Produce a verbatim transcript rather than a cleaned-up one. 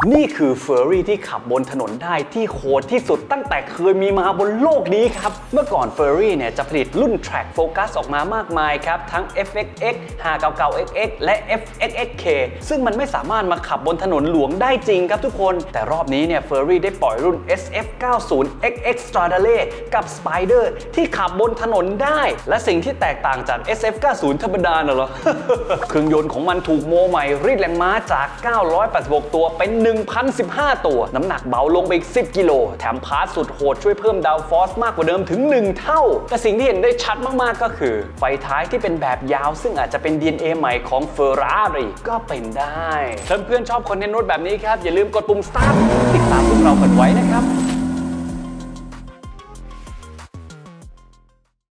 นี่คือเฟอร์รี่ที่ขับบนถนนได้ที่โหดที่สุดตั้งแต่เคยมีมาบนโลกนี้ครับเมื่อก่อนเฟอร์รี่เนี่ยจะผลิตรุ่น Track Focus ออกมามากมายครับทั้ง เอฟ เอ็กซ์ เอ็กซ์ ห้าเก้าเก้า เอ็กซ์ เอ็กซ์ และ เอฟ เอ็กซ์ เอ็กซ์ เค ซึ่งมันไม่สามารถมาขับบนถนนหลวงได้จริงครับทุกคนแต่รอบนี้เนี่ยเฟอร์รี่ได้ปล่อยรุ่น เอส เอฟ เก้าสิบ เอ็กซ์ เอ็กซ์ Stradale กับ Spider ที่ขับบนถนนได้และสิ่งที่แตกต่างจาก เอส เอฟ เก้าสิบ ธรรมดาน่ะเหรอ เครื่องยนต์ของมันถูกโมใหม่รีดแรงม้าจากเก้าร้อยแปดสิบหกตัวเป็น หนึ่งพันสิบห้า ตัวน้ำหนักเบาลงไปอีกสิบกิโลแถมพาร์ทสุดโหดช่วยเพิ่มดาวฟอร์สมากกว่าเดิมถึงหนึ่งเท่าแต่สิ่งที่เห็นได้ชัดมากๆก็คือไฟท้ายที่เป็นแบบยาวซึ่งอาจจะเป็น ดี เอ็น เอ ใหม่ของ Ferrari ก็เป็นได้ถ้าเพื่อนๆชอบคอนเทนต์รถแบบนี้ครับอย่าลืมกดปุ่ม Start ติดตามพวกเรากันไว้นะครับ